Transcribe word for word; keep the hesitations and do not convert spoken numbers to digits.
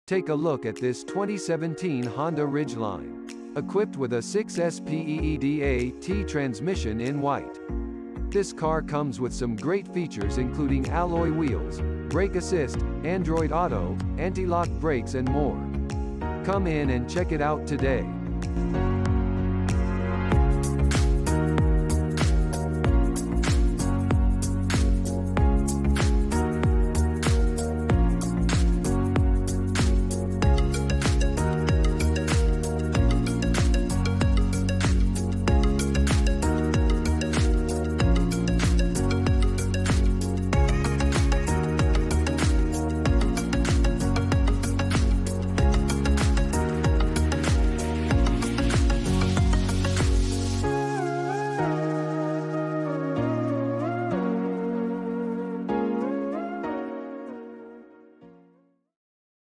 Take a look at this twenty seventeen Honda Ridgeline. Equipped with a six speed T transmission in white. This car comes with some great features including alloy wheels, brake assist, Android Auto, anti-lock brakes and more. Come in and check it out today.